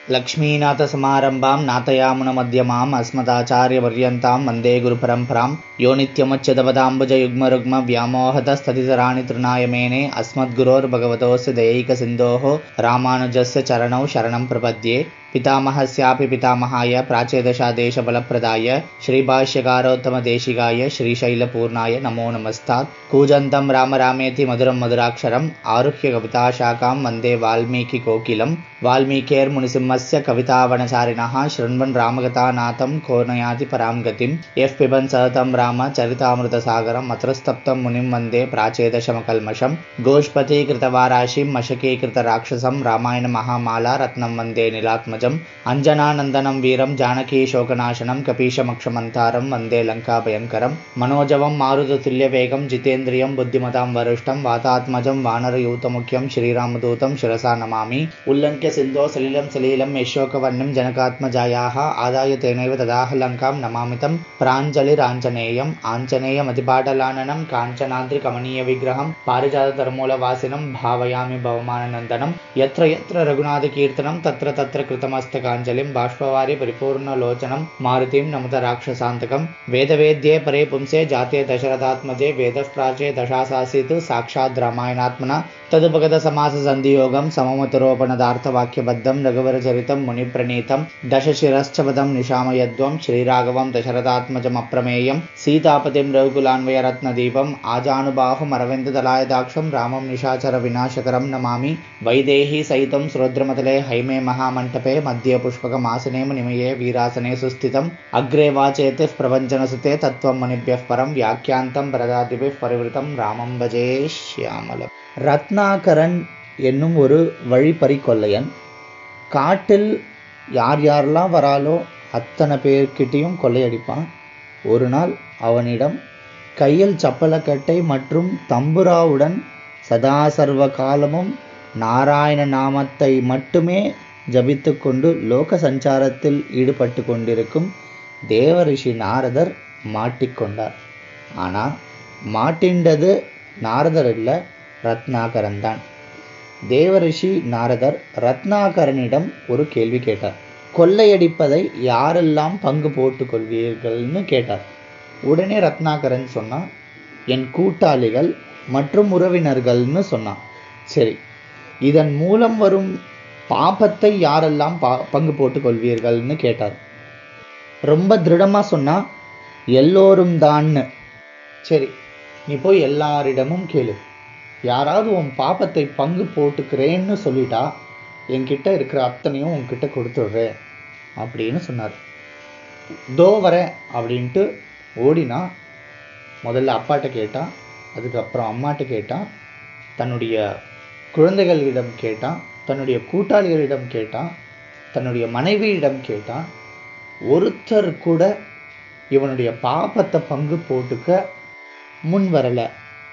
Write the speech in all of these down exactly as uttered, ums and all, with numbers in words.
लक्ष्मीनाथसमारम्भां नाथयामुनमध्यमाम् अस्मदाचार्यपर्यन्तां वन्दे गुरुपरम्परां यो नित्यमुच्यतपदाम्बुजयुग्मरुग्म व्यामोहतस्ततितराणि तृणाय मेने अस्मद्गुरोर्भगवतोऽस्य दयैकसिन्धोः रामानुजस्य चरणौ शरणं प्रपद्ये। पितामहस्यापि पितामहाय प्राचेदशादेशबलप्रदाय श्रीभाष्यकारोत्तमदेशिकाय श्रीशैलपूर्णाय नमो नमस्तात्। कूजन्तं राम रामेति मधुरं मधुराक्षरम् आरुह्य कविताशाखां वन्दे वाल्मीकिकोकिलं। वाल्मीकिर्मुनिसिंहस्य कवितावनचारिणः शृण्वन् रामकथानाथं को नयाति परां गतिं। यः पिबन् सततं राम चरितामृतसागरम् अत्रस्तप्तं मुनिं वन्दे प्राचेदशमकल्मषम्। गोष्पतीकृतवाराशिं मशकीकृतराक्षसं रामायण महामाला रत्नं वन्दे नीलात्मजम्। अंजनानन्दनं वीरं जानकी शोकनाशनं कपीशमक्षमन्तारं वन्दे लङ्काभयङ्करं। मनोजवं मारुततुल्यवेगं जितेन्द्रियं बुद्धिमतां वरिष्ठं वातात्मजं वानरयूतमुख्यं श्रीरामदूतं शिरसा नमामि। उल्लङ्घ्य सिन्धो सलिलं सलीलं यशोकवर्णं जनकात्मजायाः आदाय तेनैव ददाह लङ्कां नमामि तं प्राञ्जलिराञ्जनेयम्। आञ्जनेयमतिपाटलाननं काञ्चनाद्रिकमनीयविग्रहं पारिजातधर्मूलवासिनं भावयामि भवमाननन्दनं। यत्र यत्र रघुनाथकीर्तनं तत्र तत्र कृतमस्तकाञ्जलिं बाष्पवारि परिपूर्णलोचनं मारुतिं नमत राक्षसान्तकं। वेदवेद्ये परे पुंसे जाते दशरथात्मजे वेदः प्राचे दशासासीत् साक्षात् रामायणात्मना तदुपगत समास संधियोगं सममतरोपणदार्थवाक्यबद्धं रघुवरचरितं मुनिप्रणीतं दशशिरश्चपदं निशामयध्वं श्रीराघवं दशरथात्मजमप्रमेयं सीतापतिं रघुकुलान्वयरत्नदीपम् आजानुबाहुमरविन्ददलायदाक्षं रामं निशाचर विनाशकरं नमामि। वैदेही सहितं सुरद्रमतले हैमे महामण्टपे मध्ये पुष्पकमासने मुनिमये वीरासने सुस्थितम् अग्रे वाचेतिः प्रपञ्चनसुते तत्त्वं मुनिभ्यः परं व्याख्यान्तं परदादिभिः परिवृतं रामं भजे श्यामलम्। ரத்னாகரன் என்னும் ஒரு வழிப்பறி கொள்ளையன் காட்டில் யார் யாரெல்லாம் வராலோ அத்தனை பேர்கிட்டையும் கொள்ளையடிப்பான். ஒரு நாள் அவனிடம் கையில் சப்பலக்கட்டை மற்றும் தம்புராவுடன் சதா சர்வ காலமும் நாராயண நாமத்தை மட்டுமே ஜபித்து கொண்டு லோக சஞ்சாரத்தில் ஈடுபட்டு கொண்டிருக்கும் தேவரிஷி நாரதர் மாட்டிக்கொண்டார். ஆனால் மாட்டின்றது நாரதர் இல்லை, ரத்னாகரன் தான். தேவரிஷி நாரதர் ரத்னாகரனிடம் ஒரு கேள்வி கேட்டார். கொள்ளையடிப்பதை யாரெல்லாம் பங்கு போட்டுக் கொள்வீர்கள்னு கேட்டார். உடனே ரத்னாகரன் சொன்னான், என் கூட்டாளிகள் மற்றும் உறவினர்கள்னு சொன்னான். சரி, இதன் மூலம் வரும் பாபத்தை யாரெல்லாம் பா பங்கு போட்டுக் கொள்வீர்கள்னு கேட்டார். ரொம்ப திருடமா சொன்னா, எல்லோரும் தான்னு. சரி, நீ போய் எல்லாரிடமும் கேளு. யாராவது உன் பாப்பத்தை பங்கு போட்டுக்கிறேன்னு சொல்லிட்டா என்கிட்ட இருக்கிற அத்தனையும் உன்கிட்ட கொடுத்துடுறேன் அப்படின்னு சொன்னார். தோ வரேன் அப்படின்ட்டு ஓடினா. முதல்ல அப்பாட்ட கேட்டான், அதுக்கப்புறம் அம்மாட்ட கேட்டான், தன்னுடைய குழந்தைகளிடம் கேட்டான், தன்னுடைய கூட்டாளிகளிடம் கேட்டான், தன்னுடைய மனைவியிடம் கேட்டான். ஒருத்தர் கூட இவனுடைய பாப்பத்தை பங்கு போட்டுக்க முன் வரலை.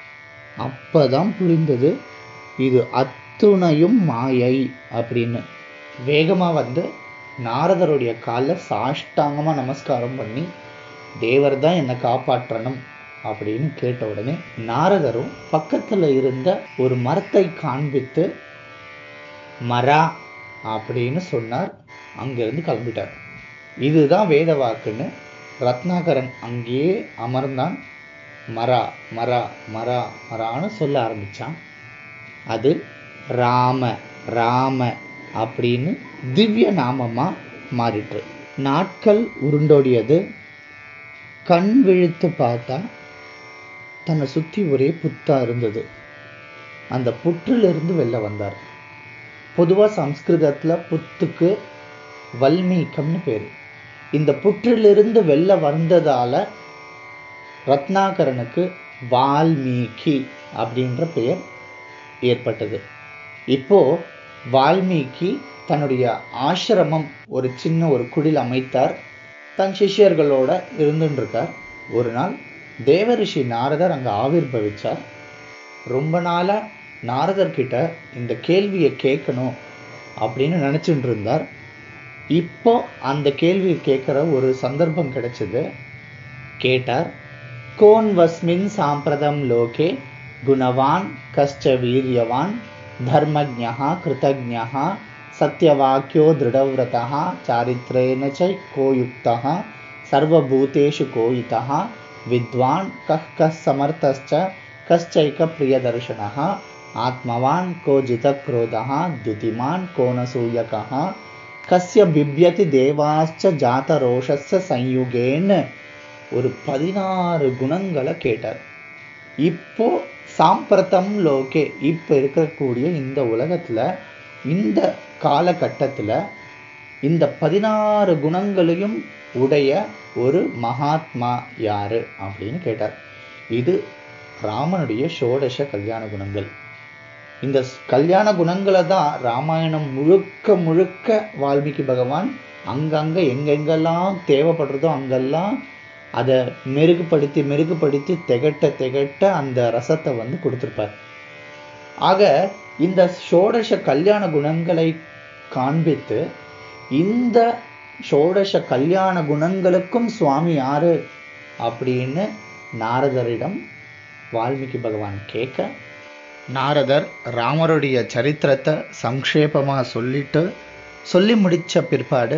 அப்பதான் புரிந்தது இது அத்துணையும் மாயை அப்படின்னு. வேகமா வந்து நாரதருடைய காலில் சாஷ்டாங்கமா நமஸ்காரம் பண்ணி, தேவர் தான் என்னை காப்பாற்றணும் அப்படின்னு கேட்ட உடனே நாரதரும் பக்கத்துல இருந்த ஒரு மரத்தை காண்பித்து மரா அப்படின்னு சொன்னார். அங்கிருந்து கிளம்பிட்டார். இதுதான் வேத வாக்குன்னு ரத்னாகரன் அங்கேயே அமர்ந்தான். மரா மரா மரா மரான்னு சொல்ல ஆரம்பிச்சான். அது ராம ராம அப்படின்னு திவ்ய நாமமா மாறிட்டு நாட்கள் உருண்டோடியது. கண் விழித்து பார்த்தா தன்னை சுத்தி ஒரே புத்தா இருந்தது. அந்த புற்றிலிருந்து வெளில வந்தார். பொதுவா சம்ஸ்கிருதத்துல புத்துக்கு வல்மீகம்னு பேரு. இந்த புற்றிலிருந்து வெளில வந்ததால ரத்னாகரனுக்கு வால்மீகி அப்படின்ற பெயர் ஏற்பட்டது. இப்போ வால்மீகி தன்னுடைய ஆசிரமம் ஒரு சின்ன ஒரு குடில் அமைத்தார். தன் சிஷ்யர்களோட இருந்துருக்கார். ஒரு நாள் தேவரிஷி நாரதர் அங்க ஆவிர்பவிச்சார். ரொம்ப நாளா நாரதர் கிட்ட இந்த கேள்வியை கேட்கணும் அப்படின்னு நினைச்சுட்டு இருந்தார். இப்போ அந்த கேள்வியை கேட்கிற ஒரு சந்தர்ப்பம் கிடைச்சது. கேட்டார். கோன் வஸ்மின் சாம்பிரதம் லோகே குணவான் கஷ்ட வீரியவான் தர்மஜ்ஞா கிருதஜ்ஞா सत्यवाक्यो दृढव्रतः चारित्रेण च को युक्तः सर्वभूतेषु कोयितः विद्वान् कः कः समर्थश्च कश्चैक प्रियदर्शनः आत्मवान् को जितक्रोधः द्युतिमान् को न सूयकः कस्य बिभ्यति देवाश्च जातरोषस्य संयुगेन ஒரு பதினாறு குணங்களை கேட்டார். இப்போ சாம்பிரதம் லோகே, இப்போ இருக்கக்கூடிய இந்த உலகத்துல இந்த காலகட்டத்துல இந்த பதினாறு குணங்களையும் உடைய ஒரு மகாத்மா யாரு அப்படின்னு கேட்டார். இது ராமனுடைய ஷோடச கல்யாண குணங்கள். இந்த கல்யாண குணங்களை தான் ராமாயணம் முழுக்க முழுக்க வால்மீகி பகவான் அங்கங்க எங்கெங்கெல்லாம் தேவைப்படுறதோ அங்கெல்லாம் அதை மெருகுபடுத்தி மெருகுபடுத்தி திகட்ட திகட்ட அந்த ரசத்தை வந்து கொடுத்திருப்பார். ஆக இந்த ஷோடச கல்யாண குணங்களை காண்பித்து இந்த ஷோடச கல்யாண குணங்களுக்கும் சுவாமி யாரு அப்படின்னு நாரதரிடம் வால்மீகி பகவான் கேட்க, நாரதர் ராமருடைய சரித்திரத்தை சங்கேபமா சொல்லிட்டு சொல்லி முடிச்ச பிற்பாடு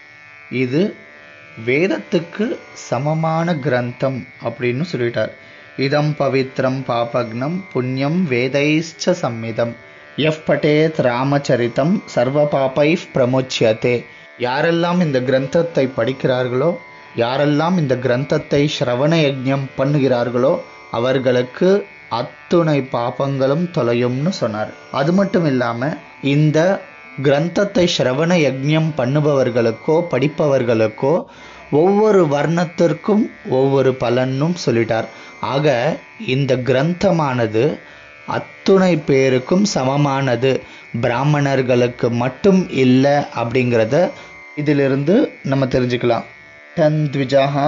இது வேதத்துக்கு சமமான கிரந்தம் அப்படின்னு சொல்லிட்டார். இதம் பவித்ரம் பாபக்னம் புண்ணியம் வேதைச்ச சம்மிதம் எஃப் பட்டேத் ராமச்சரிதம் சர்வ பாபை பிரமுச்சியதே. யாரெல்லாம் இந்த கிரந்தத்தை படிக்கிறார்களோ, யாரெல்லாம் இந்த கிரந்தத்தை ஸ்ரவண யஜ்ஞம் பண்ணுகிறார்களோ அவர்களுக்கு அத்துணை பாபங்களும் தொலையும்னு சொன்னார். அது மட்டும் இல்லாம இந்த கிரந்தத்தை ஸ்ரவண யஜ்ஞம் பண்ணுபவர்களுக்கோ படிப்பவர்களுக்கோ ஒவ்வொரு வர்ணத்திற்கும் ஒவ்வொரு பலனும் சொல்லிட்டார். ஆக இந்த கிரந்தமானது அத்துணை பேருக்கும் சமமானது, பிராமணர்களுக்கு மட்டும் இல்லை அப்படிங்கிறத இதிலிருந்து நம்ம தெரிஞ்சுக்கலாம். தந்த்விஜஹா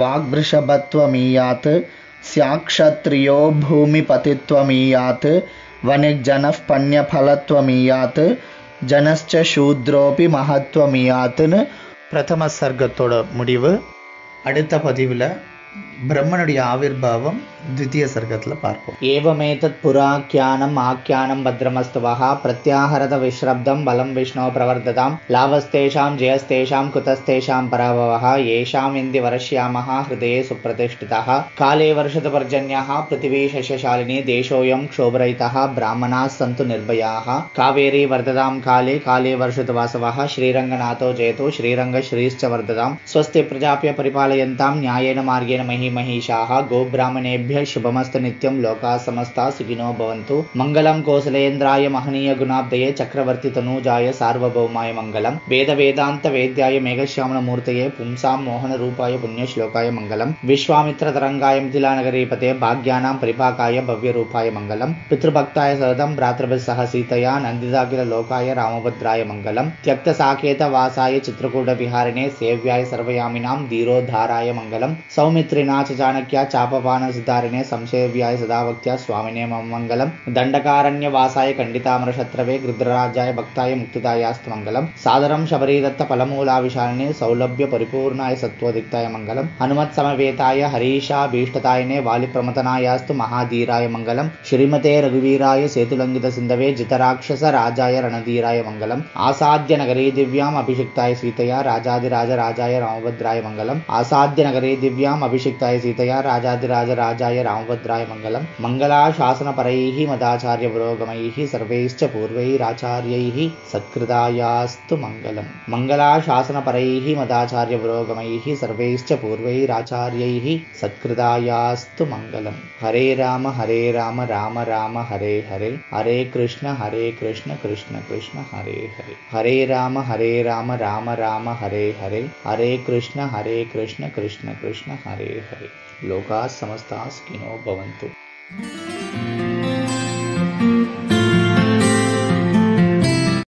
வாக்பிருஷபத்வமீயாத் ஸ்யாக்ஷத்ரியோ பூமி பதித்வமீயாத் வனிக்ஜனஃப் பன்யபலத்வமீயாத் ஜனஸ்ச சூத்ரோபி மகத்வமியாத்துன்னு பிரதம சர்க்கத்தோட முடிவு. அடுத்த பதிவில் பிரம்மனுடைய ஆவிர்பாவம் द्वितीय सर्गத்துல பார்ப்போம். ஏவமேதத் புராக்கியானம் ஆக்கியானம் பத்ரமஸ்தவஹ பிரத்யாஹரத விஸ்ரப்தம் பலம் விஷ்ணோ பிரவர்ததாம் லாவஸ்தேஷாம் ஜெயஸ்தேஷாம் குதஸ்தேஷாம் பராபவஹ ஏஷாம் இந்தி வரஷ்யாமஹ ஹிருதயே சுப்ரதிஷ்டிதஹ காலே வருஷத பர்ஜன்யஹ பிருத்திவி சஸ்யசாலினி தேசோயம் க்ஷோபரயிதஹ பிராமணாः சந்து நிர்பயாः காவேரி வர்ததாம் காலே காலே வருஷத வாசவஹ ஸ்ரீரங்கநாதோ ஜெயதோ ஸ்ரீரங்க ஸ்ரீश्च வர்ததாம் ஸ்வஸ்தி பிரஜாப்ய பரிபாலயந்தாம் न्यायेन मार्गेण मही महिषाः गोब्राह्मणेभ्यः शुभमस्तु नित्यं लोकाः समस्ताः सुखिनो भवन्तु मंगलं कौसलेन्द्राय महनीय गुणाब्दये चक्रवर्ती तनूजाय सार्वभौमाय मंगलं वेद वेदांत वेद्याय मेघश्यामल मूर्तये पुंसां मोहन रूपाय पुण्यश्लोकाय मंगलं विश्वामित्र तरंगाय मिथिलानगरीपते भाग्यानां परिपाकाय भव्य रूपाय मंगलं पितृभक्ताय सततं भ्रातृभिः सह सीतया नन्दिताखिल लोकाय रामभद्राय मंगलं त्यक्त साकेत वासाय चित्रकूट विहारिणे सेव्याय सर्वयामिनां धीरोद्धाराय मंगलं सौमित्रिणा च चाणक्या चापपान सिद्धारिणे संसेव्याय सदाभक्त्या स्वामिने मम मंगलम दंडकारण्य वासाय खंडितामर शत्रवे गृध्रराजाय भक्ताय मुक्तिदायास्तु मंगलम सादरम शबरीदत्त फलमूला विशालिने सौलभ्य परिपूर्णाय सत्वदिक्ताय मंगलम हनुमत समवेताय हरीशा भीष्टतायने वालि प्रमथनायास्तु महाधीराय मंगलम श्रीमते रघुवीराय सेतुलंघित सिंधवे जितराक्षस राजाय रणधीराय मंगलम आसाद्य नगरे दिव्याम अभिषिक्ताय सीतया राजाधिराज राजाय रामभद्राय मंगलम आसाद्य नगरे दिव्याम अभिषिक्ताय सीतया राजाधिराज राजाय रामभद्राय मंगलम मंगलाशासन परैः मदाचार्य पुरोगमैः सर्वैश्च पूर्वैराचार्यैः सत्कृतायास्तु मंगलम मंगलाशासन परैः मदाचार्य पुरोगमैः सर्वैश्च पूर्वैराचार्यैः सत्कृतायास्तु मंगलम हरे राम हरे राम राम राम हरे हरे हरे कृष्ण हरे कृष्ण कृष्ण कृष्ण हरे हरे हरे राम हरे राम राम राम हरे हरे हरे कृष्ण हरे कृष्ण कृष्ण कृष्ण हरे हरे लोकाः समस्ताः सुखिनो भवन्तु.